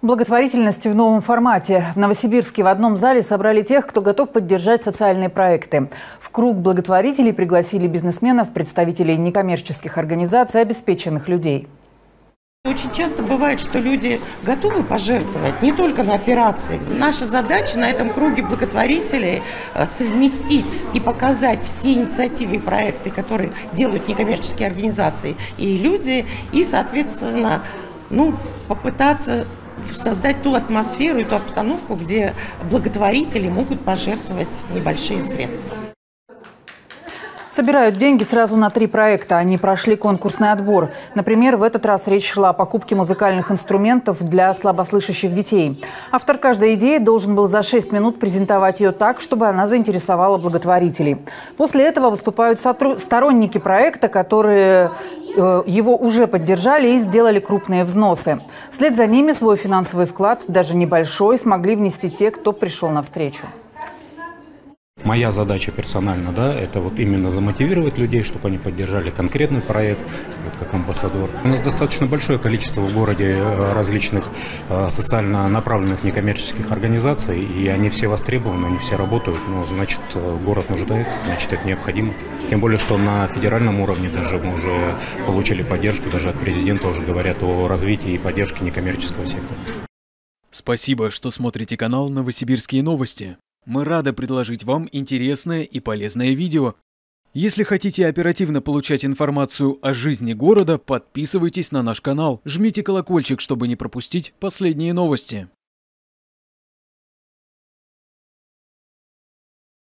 Благотворительность в новом формате. В Новосибирске в одном зале собрали тех, кто готов поддержать социальные проекты. В круг благотворителей пригласили бизнесменов, представителей некоммерческих организаций, обеспеченных людей. Очень часто бывает, что люди готовы пожертвовать не только на операции. Наша задача на этом круге благотворителей совместить и показать те инициативы и проекты, которые делают некоммерческие организации и люди, и, соответственно, попытаться создать ту атмосферу и ту обстановку, где благотворители могут пожертвовать небольшие средства. Собирают деньги сразу на 3 проекта. Они прошли конкурсный отбор. Например, в этот раз речь шла о покупке музыкальных инструментов для слабослышащих детей. Автор каждой идеи должен был за 6 минут презентовать ее так, чтобы она заинтересовала благотворителей. После этого выступают сторонники проекта, которые его уже поддержали и сделали крупные взносы. Вслед за ними свой финансовый вклад, даже небольшой, смогли внести те, кто пришел навстречу. Моя задача персонально, это вот именно замотивировать людей, чтобы они поддержали конкретный проект, вот как амбассадор. У нас достаточно большое количество в городе различных социально направленных некоммерческих организаций, и они все востребованы, они все работают. Значит, город нуждается, значит, это необходимо. Тем более, что на федеральном уровне даже мы уже получили поддержку, даже от президента уже говорят о развитии и поддержке некоммерческого сектора. Спасибо, что смотрите канал «Новосибирские новости». Мы рады предложить вам интересное и полезное видео. Если хотите оперативно получать информацию о жизни города, подписывайтесь на наш канал, жмите колокольчик, чтобы не пропустить последние новости.